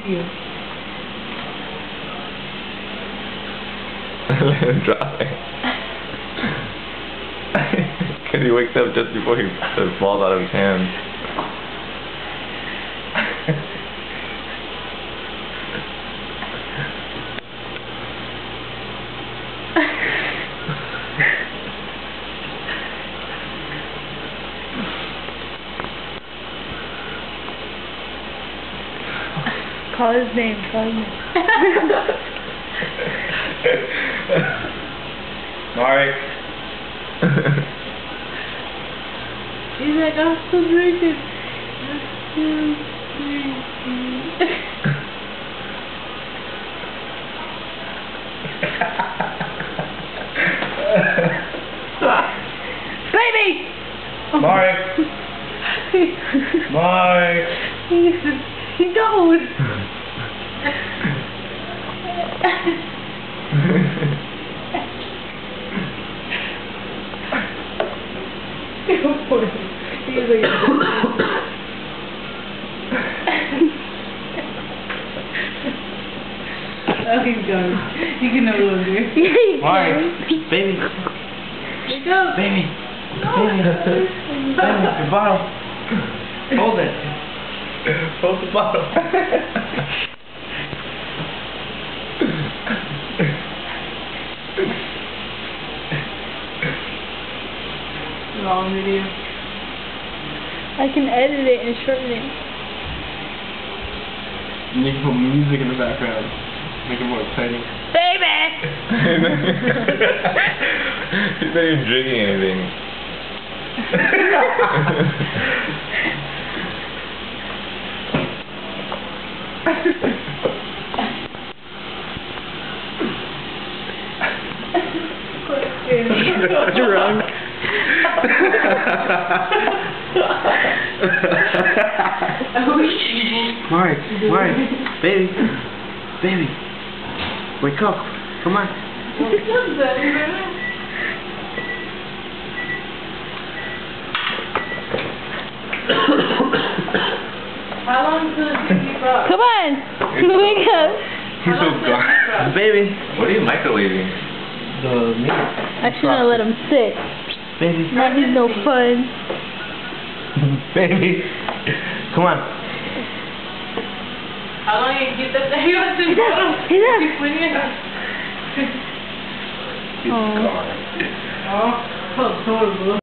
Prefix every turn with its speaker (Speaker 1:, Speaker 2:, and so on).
Speaker 1: you.
Speaker 2: Let him drop it. Because he wakes up just before it falls out of his hands.
Speaker 1: Call his name, call his name.
Speaker 2: Marek.
Speaker 1: He's like, I'm still drinking. I'm still drinking. Baby!
Speaker 2: Marek. Marek.
Speaker 1: He don't. He's like, oh, he's gone. You can no longer.
Speaker 2: Marek, baby.
Speaker 1: Wake up.
Speaker 2: Baby. Baby. Baby, your bottle. Hold it. Hold the bottle.
Speaker 1: Long video.
Speaker 3: I can edit it and shorten it.
Speaker 4: You need to put music in the background. Make it more exciting.
Speaker 3: Baby!
Speaker 2: He's not even drinking anything.
Speaker 3: Drunk.
Speaker 4: Marek, Marek, baby, baby, wake up, come on.
Speaker 1: How long till it keep up?
Speaker 3: Come on! Wake up!
Speaker 2: He's so gone.
Speaker 4: Baby.
Speaker 2: What are you microwaving?
Speaker 4: The meat.
Speaker 3: I shouldn't have let him sit.
Speaker 4: Baby.
Speaker 3: Now he's no fun.
Speaker 4: Baby. Come on.
Speaker 1: How long you keep that thing on the bottom?
Speaker 3: He's up.
Speaker 1: Keep putting it up.
Speaker 4: He's
Speaker 3: Aw.
Speaker 4: gone.
Speaker 1: Oh, horrible.